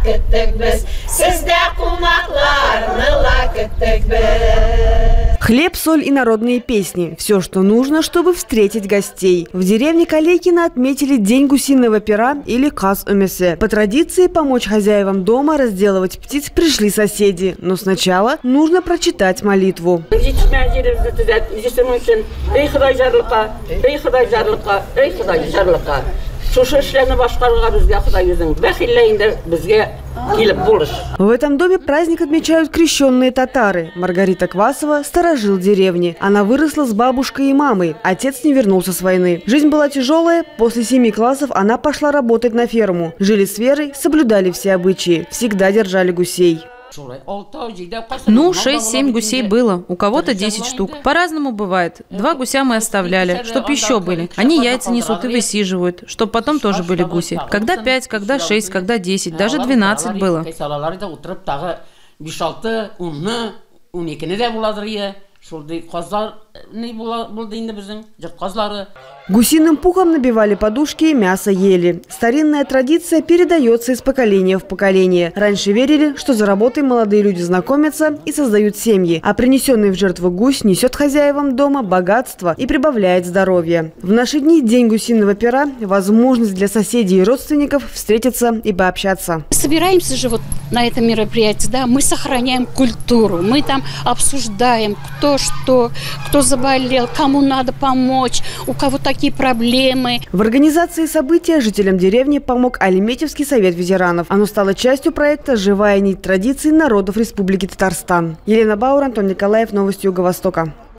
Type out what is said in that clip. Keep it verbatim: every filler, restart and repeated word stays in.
Хлеб, соль и народные песни – все, что нужно, чтобы встретить гостей. В деревне Калейкино отметили День гусиного пера или каз өмесе. По традиции помочь хозяевам дома разделывать птиц пришли соседи. Но сначала нужно прочитать молитву. В этом доме праздник отмечают крещенные татары. Маргарита Квасова – сторожил деревни. Она выросла с бабушкой и мамой. Отец не вернулся с войны. Жизнь была тяжелая. После семи классов она пошла работать на ферму. Жили с верой, соблюдали все обычаи. Всегда держали гусей. Ну, шесть-семь гусей было, у кого-то десять штук. По-разному бывает. Два гуся мы оставляли, чтоб еще были. Они яйца несут и высиживают, чтоб потом тоже были гуси. Когда пять, когда шесть, когда десять, даже двенадцать было. Гусиным пухом набивали подушки и мясо ели. Старинная традиция передается из поколения в поколение. Раньше верили, что за работой молодые люди знакомятся и создают семьи, а принесенный в жертву гусь несет хозяевам дома богатство и прибавляет здоровье. В наши дни День гусиного пера – возможность для соседей и родственников встретиться и пообщаться. Собираемся же вот на это мероприятие, да, мы сохраняем культуру, мы там обсуждаем, кто что, кто заболел, кому надо помочь, у кого такие проблемы. В организации события жителям деревни помог Альметьевский совет ветеранов. Оно стало частью проекта «Живая нить традиций народов Республики Татарстан». Елена Баур, Антон Николаев, новости Юго-Востока.